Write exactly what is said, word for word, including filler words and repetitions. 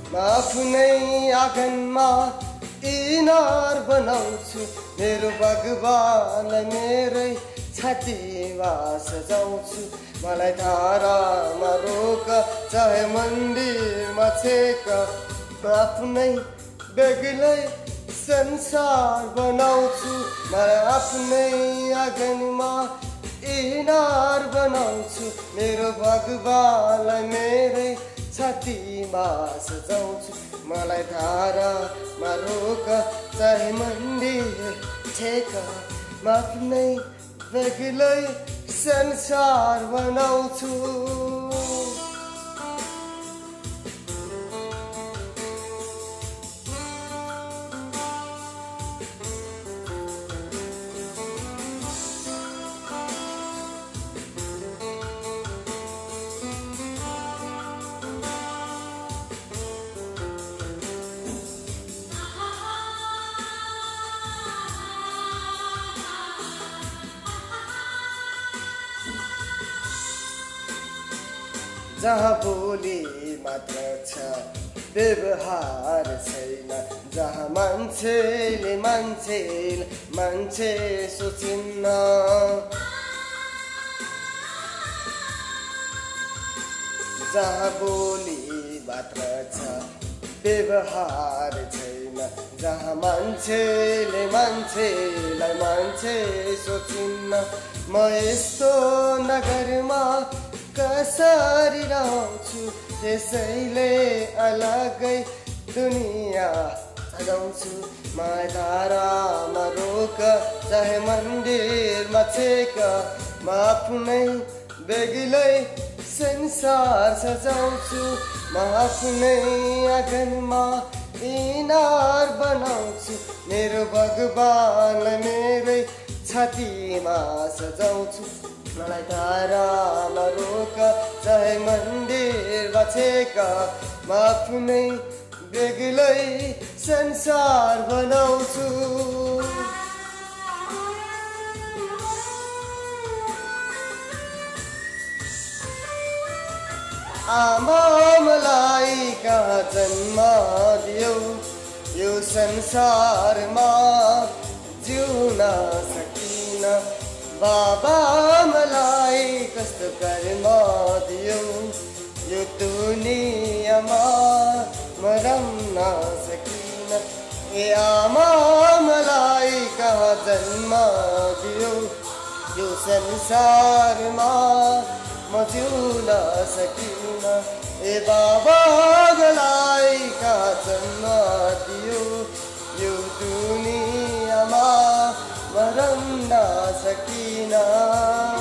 म आफ्नै आँगनमा इनार बनाउँछु मेरो भगवानलाई मेरै छातीमा सजाउँछु मलाई धारामा रोक चाहे मन्दिरमा छेक म आफ्नै बेग्लै संसार बनाउँछु मलाई आफ्नै आँगनमा इनार बनाउँछु मेरो भगवानलाई मेरै छातीमा सजाउँछु मलाई धारामा रोक चाहे मन्दिर छेक म आफ्नै बेग्लै संसार बनाउँछु जहाँ बोली मात्र छ व्यवहार छैन जहाँ मान्छेले मान्छे मान्छे सोचिन्न जहाँ बोली मात्र छ व्यवहार छैन जहाँ मान्छेले मान्छेलाई मान्छे सोचिन्न म यस्तो नगरमा कसरी रहन्छु त्यसैले अलगै दुनिया सजाउँछु म धारामा रोक चाहे मन्दिरमा छेक म आफ्नै बेग्लै संसार सजाउँछु म आफ्नै आँगनमा इनार बनाउँछु मेरो भगवानलाई मेरै छातीमा सजाउँछु मलाई धारामा रोक चाहे मन्दिरमा छेक म आफ्नै बेग्लै संसार बनाउँछु आमा मलाई कहाँ जन्म दियौ यो संसारमा जिउन सकिन बाबा मलाई कस्तो कर्म दियौ यो दुनियाँमा मरम्न सकिन ए आमा मलाई कहाँ जन्म दियौ यो संसारमा म जिउन सकिन ए बाबा मलाई कहाँ जन्म दियौ यो दुनियाँमा मरम्न सकिन